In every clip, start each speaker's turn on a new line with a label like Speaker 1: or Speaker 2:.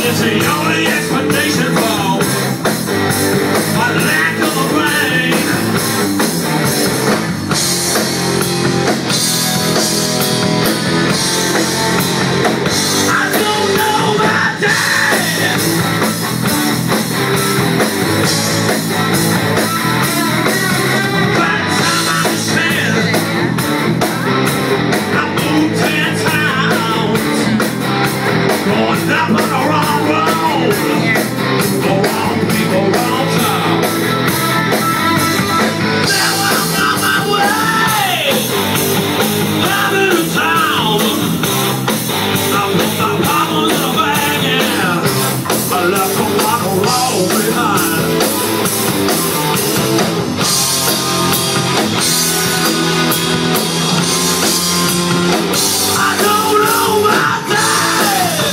Speaker 1: It's the only explanation for my lack of a brain. I don't know my dad. By the time I understand, I moved 10 times, going up on the wrong road, the wrong people, wrong time. Now I'm on my way, I'm in the town. I put my problems in a bag and I left them rock and roll behind. I don't know my dad.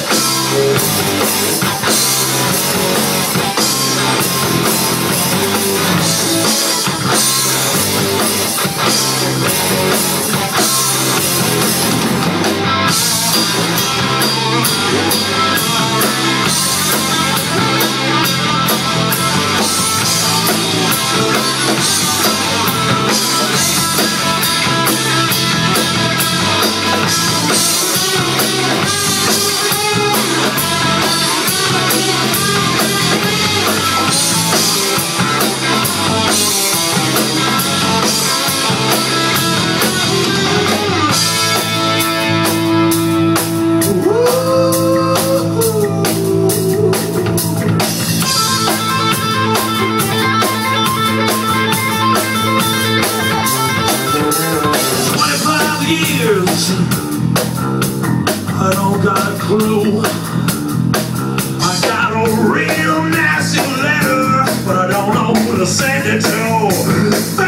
Speaker 1: I don't got a clue. I got a real nasty letter, but I don't know who to send it to.